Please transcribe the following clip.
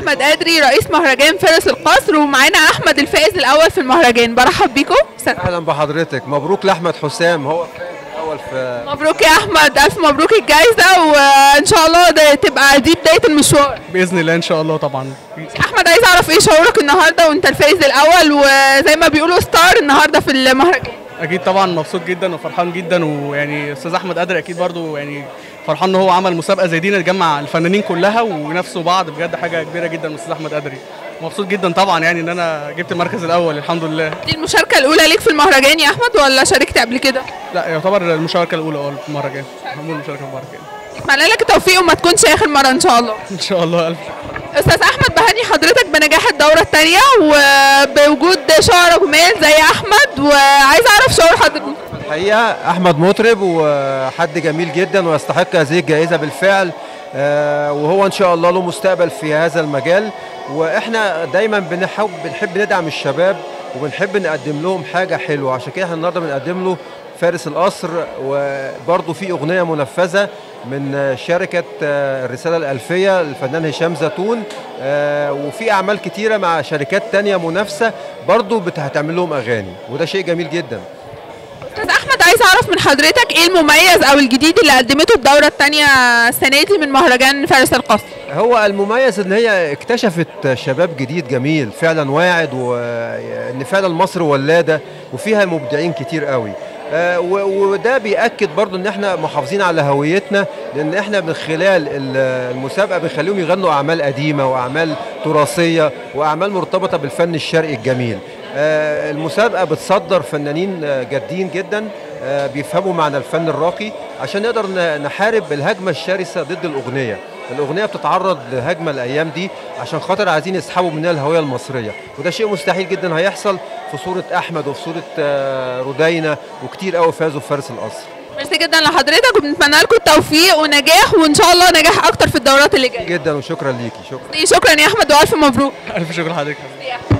احمد قادري رئيس مهرجان فارس القصر، ومعانا احمد الفائز الاول في المهرجان. برحب بيكم. اهلا بحضرتك، مبروك لاحمد حسام، هو الفائز الاول في. مبروك يا احمد، الف مبروك الجائزه، وان شاء الله ده تبقى دي بدايه المشوار باذن الله ان شاء الله. طبعا احمد، عايز اعرف ايه شعورك النهارده وانت الفائز الاول وزي ما بيقولوا ستار النهارده في المهرجان؟ اكيد طبعا مبسوط جدا وفرحان جدا، ويعني استاذ احمد قادر اكيد برضو يعني فرحان ان هو عمل مسابقه زي دي نجمع الفنانين كلها وينافسوا بعض، بجد حاجه كبيره جدا من استاذ احمد قادري. مبسوط جدا طبعا يعني ان انا جبت المركز الاول الحمد لله. دي المشاركه الاولى ليك في المهرجان يا احمد ولا شاركت قبل كده؟ لا يعتبر المشاركه الاولى في المهرجان، المشاركه في المهرجان. اتمنى لك التوفيق وما تكونش اخر مره ان شاء الله. ان شاء الله. الف استاذ احمد، بهني حضرتك بنجاح الدوره الثانيه وبوجود شعراء جمال زي احمد، وعايز اعرف شعور حضرتك. الحقيقه احمد مطرب وحد جميل جدا ويستحق هذه الجائزه بالفعل، وهو ان شاء الله له مستقبل في هذا المجال، واحنا دايما بنحب ندعم الشباب وبنحب نقدم لهم حاجه حلوه، عشان كده احنا النهارده بنقدم له فارس القصر، وبرضه في اغنيه منفذه من شركه الرساله الالفيه الفنان هشام زيتون، وفي اعمال كتيره مع شركات تانية منافسه برضه هتعمل لهم اغاني، وده شيء جميل جدا. استاذ احمد، عايز اعرف من حضرتك ايه المميز او الجديد اللي قدمته الدوره الثانيه السنه دي من مهرجان فارس القصر؟ هو المميز ان هي اكتشفت شباب جديد جميل فعلا واعد، وان فعلا مصر ولاده وفيها مبدعين كتير قوي، وده بيأكد برضو ان احنا محافظين على هويتنا، لان احنا من خلال المسابقه بنخليهم يغنوا اعمال قديمه واعمال تراثيه واعمال مرتبطه بالفن الشرقي الجميل. المسابقه بتصدر فنانين جادين جدا بيفهموا معنى الفن الراقي، عشان نقدر نحارب الهجمه الشرسه ضد الاغنيه بتتعرض لهجمه الايام دي عشان خاطر عايزين يسحبوا منها الهويه المصريه، وده شيء مستحيل جدا هيحصل في صوره احمد وفي صوره رودينا وكتير قوي فازوا في فارس القصر. ميرسي جدا لحضرتك وبنتمنى لكم التوفيق ونجاح، وان شاء الله نجاح اكتر في الدورات اللي جايه. جدا وشكرا ليكي. شكرا يا احمد والف مبروك. الف شكر لحضرتك.